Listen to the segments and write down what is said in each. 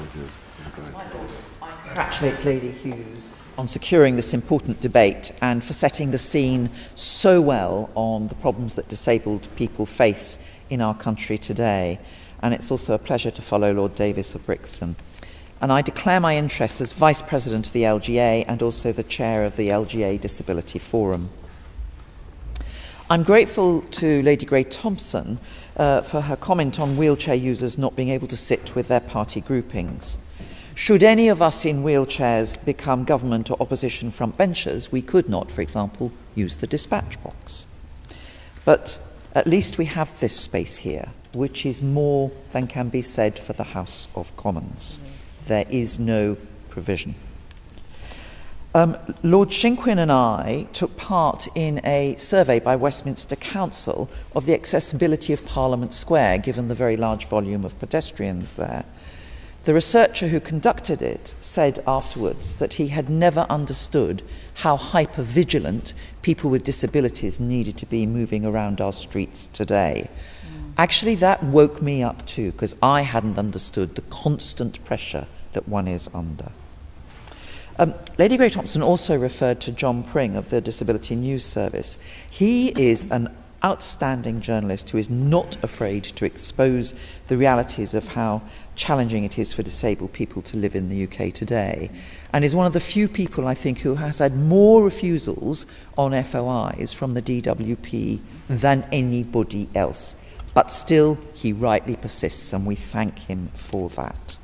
I congratulate Lady Hughes on securing this important debate and for setting the scene so well on the problems that disabled people face in our country today. And it's also a pleasure to follow Lord Davis of Brixton. And I declare my interest as Vice President of the LGA and also the Chair of the LGA Disability Forum. I'm grateful to Lady Gray-Thompson for her comment on wheelchair users not being able to sit with their party groupings. Should any of us in wheelchairs become government or opposition front benchers, we could not, for example, use the dispatch box. But at least we have this space here, which is more than can be said for the House of Commons. There is no provision. Lord Shinquin and I took part in a survey by Westminster Council of the accessibility of Parliament Square, given the very large volume of pedestrians there. The researcher who conducted it said afterwards that he had never understood how hyper-vigilant people with disabilities needed to be moving around our streets today. Actually, that woke me up too, because I hadn't understood the constant pressure that one is under. Lady Gray-Thompson also referred to John Pring of the Disability News Service. He is an outstanding journalist who is not afraid to expose the realities of how challenging it is for disabled people to live in the UK today, and is one of the few people, I think, who has had more refusals on FOIs from the DWP than anybody else. But still, he rightly persists, and we thank him for that.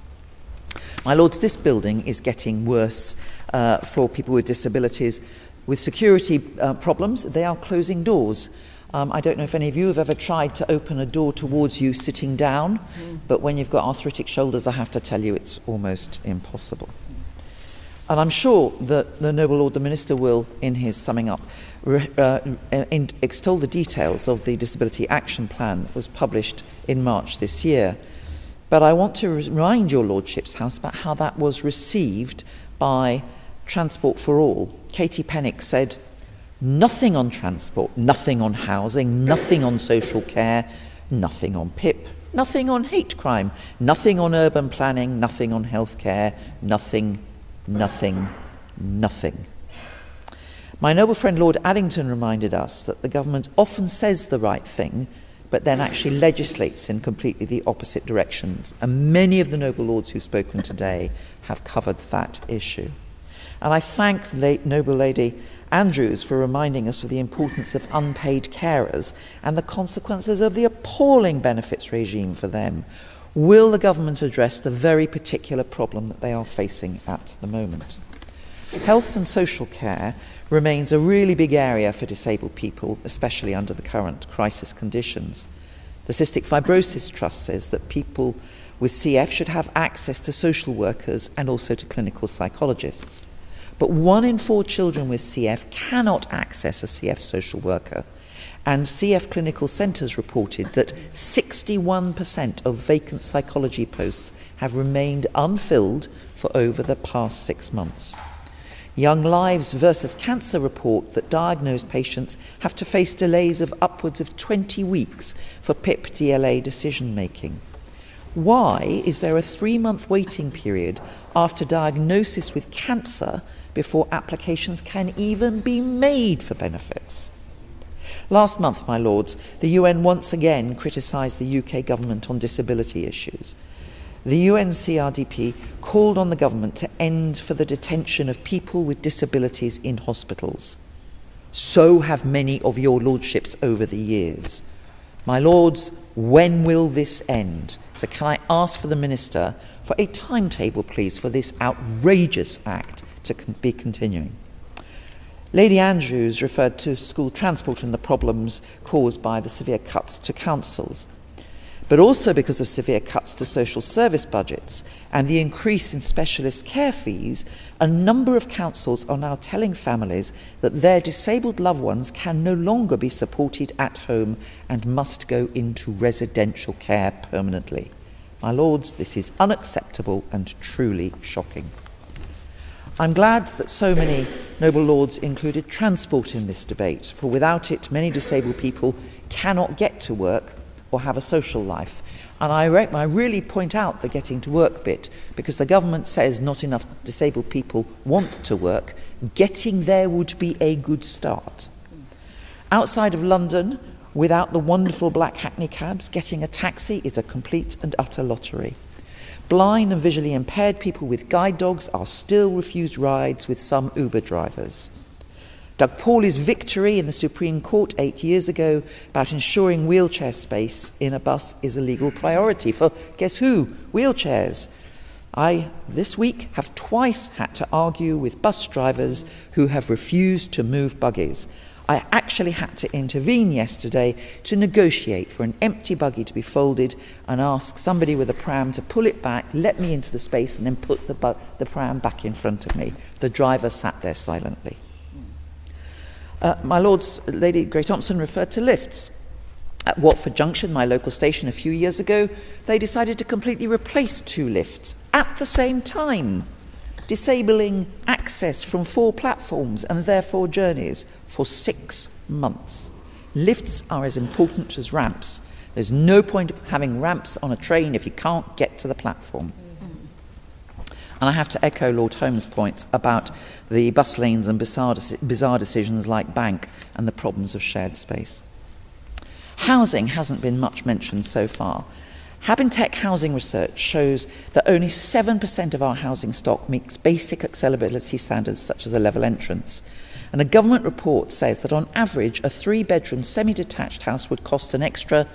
My lords, this building is getting worse for people with disabilities. With security problems, they are closing doors. I don't know if any of you have ever tried to open a door towards you sitting down, but when you've got arthritic shoulders, I have to tell you it's almost impossible. And I'm sure that the Noble Lord the Minister will, in his summing up, extol the details of the Disability Action Plan that was published in March this year. But I want to remind your Lordship's House about how that was received by Transport for All. Katie Pennick said, "Nothing on transport, nothing on housing, nothing on social care, nothing on PIP, nothing on hate crime, nothing on urban planning, nothing on healthcare, nothing, nothing, nothing." My noble friend Lord Addington reminded us that the government often says the right thing, but then actually legislates in completely the opposite directions. And many of the noble lords who've spoken today have covered that issue. And I thank the late noble Lady Andrews for reminding us of the importance of unpaid carers and the consequences of the appalling benefits regime for them. Will the government address the very particular problem that they are facing at the moment? Health and social care remains a really big area for disabled people, especially under the current crisis conditions. The Cystic Fibrosis Trust says that people with CF should have access to social workers and also to clinical psychologists. But 1 in 4 children with CF cannot access a CF social worker. And CF clinical centres reported that 61% of vacant psychology posts have remained unfilled for over the past 6 months. Young Lives versus Cancer report that diagnosed patients have to face delays of upwards of 20 weeks for PIP-DLA decision-making. Why is there a 3-month waiting period after diagnosis with cancer before applications can even be made for benefits? Last month, my lords, the UN once again criticised the UK government on disability issues. The UNCRDP called on the government to end for the detention of people with disabilities in hospitals. So have many of your lordships over the years. My lords, when will this end? So can I ask for the Minister for a timetable, please, for this outrageous act to be continuing? Lady Andrews referred to school transport and the problems caused by the severe cuts to councils. But also because of severe cuts to social service budgets and the increase in specialist care fees, a number of councils are now telling families that their disabled loved ones can no longer be supported at home and must go into residential care permanently. My lords, this is unacceptable and truly shocking. I'm glad that so many noble lords included transport in this debate, for without it, many disabled people cannot get to work or have a social life. And I really point out the getting to work bit, because the government says not enough disabled people want to work. Getting there would be a good start. Outside of London, without the wonderful black hackney cabs, getting a taxi is a complete and utter lottery. Blind and visually impaired people with guide dogs are still refused rides with some Uber drivers. Doug Paulley's victory in the Supreme Court 8 years ago about ensuring wheelchair space in a bus is a legal priority for, guess who? Wheelchairs. I, this week, have twice had to argue with bus drivers who have refused to move buggies. I actually had to intervene yesterday to negotiate for an empty buggy to be folded and ask somebody with a pram to pull it back, let me into the space, and then put the pram back in front of me. The driver sat there silently. My Lords, Lady Grey-Thompson referred to lifts. At Watford Junction, my local station, a few years ago, they decided to completely replace 2 lifts at the same time, disabling access from 4 platforms and therefore journeys for 6 months. Lifts are as important as ramps. There's no point of having ramps on a train if you can't get to the platform. And I have to echo Lord Holmes' points about the bus lanes and bizarre decisions like Bank and the problems of shared space. Housing hasn't been much mentioned so far. Habintech housing research shows that only 7% of our housing stock meets basic accessibility standards such as a level entrance. And a government report says that on average a 3-bedroom semi-detached house would cost an extra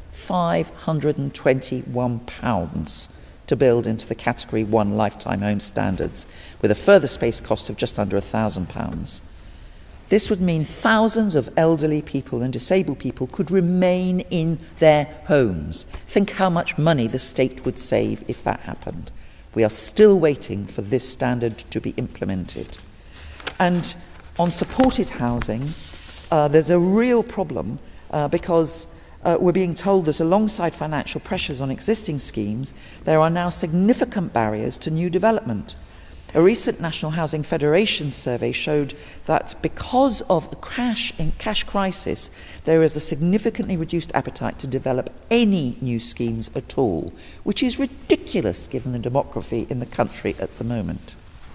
£521 to build into the Category 1 lifetime home standards, with a further space cost of just under £1,000. This would mean thousands of elderly people and disabled people could remain in their homes. Think how much money the state would save if that happened. We are still waiting for this standard to be implemented. And on supported housing, there's a real problem because we're being told that alongside financial pressures on existing schemes, there are now significant barriers to new development. A recent National Housing Federation survey showed that because of the cash crisis, there is a significantly reduced appetite to develop any new schemes at all, which is ridiculous given the demography in the country at the moment.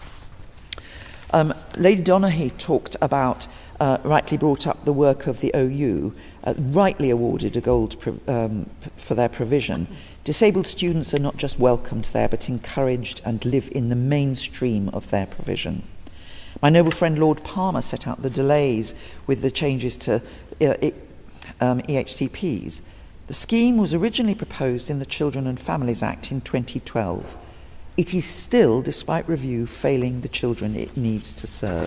Lady Donaghy talked about, rightly brought up the work of the OU, rightly awarded a gold for their provision. Disabled students are not just welcomed there, but encouraged and live in the mainstream of their provision. My noble friend Lord Palmer set out the delays with the changes to EHCPs. The scheme was originally proposed in the Children and Families Act in 2012. It is still, despite review, failing the children it needs to serve.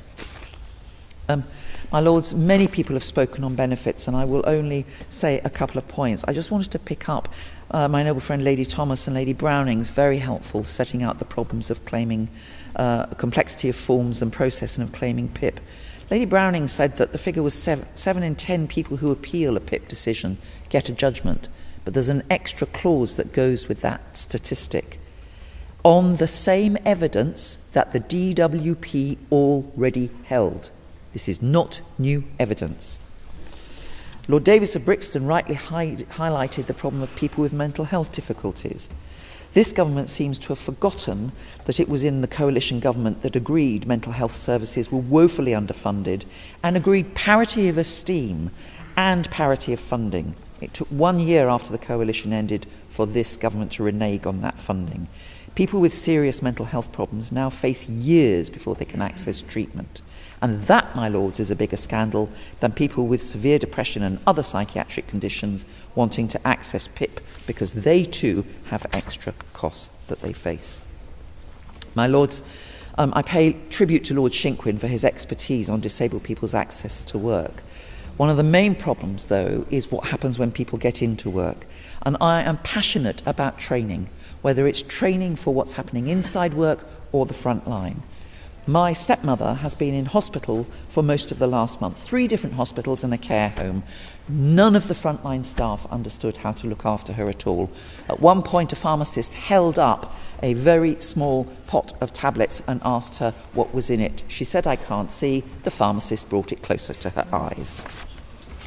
My Lords, many people have spoken on benefits, and I will only say a couple of points. I just wanted to pick up my noble friend Lady Thomas and Lady Browning's very helpful setting out the problems of claiming, complexity of forms and process and of claiming PIP. Lady Browning said that the figure was 7 in 10 people who appeal a PIP decision get a judgment, but there's an extra clause that goes with that statistic. On the same evidence that the DWP already held. This is not new evidence. Lord Davis of Brixton rightly highlighted the problem of people with mental health difficulties. This government seems to have forgotten that it was in the coalition government that agreed mental health services were woefully underfunded and agreed parity of esteem and parity of funding. It took 1 year after the coalition ended for this government to renege on that funding. People with serious mental health problems now face years before they can access treatment. And that, my lords, is a bigger scandal than people with severe depression and other psychiatric conditions wanting to access PIP because they too have extra costs that they face. My lords, I pay tribute to Lord Shinkwin for his expertise on disabled people's access to work. One of the main problems, though, is what happens when people get into work. And I am passionate about training, whether it's training for what's happening inside work or the front line. My stepmother has been in hospital for most of the last month, 3 different hospitals and a care home. None of the frontline staff understood how to look after her at all. At one point, a pharmacist held up a very small pot of tablets and asked her what was in it. She said, "I can't see." The pharmacist brought it closer to her eyes.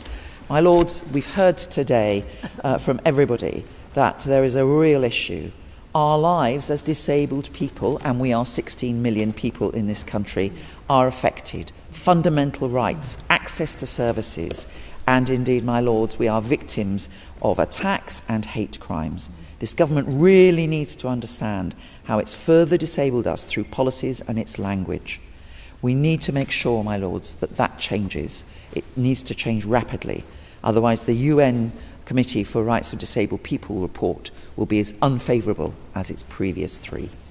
My Lords, we've heard today from everybody that there is a real issue. Our lives as disabled people, and we are 16 million people in this country, are affected. Fundamental rights, access to services, and indeed, my Lords, we are victims of attacks and hate crimes. This government really needs to understand how it's further disabled us through policies and its language. We need to make sure, my Lords, that that changes. It needs to change rapidly. Otherwise, the UN Committee for Rights of Disabled People report will be as unfavourable as its previous three.